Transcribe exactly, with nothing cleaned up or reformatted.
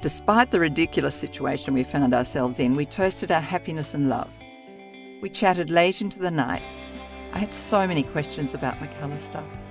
Despite the ridiculous situation we found ourselves in, we toasted our happiness and love. We chatted late into the night. I had so many questions about McAllister.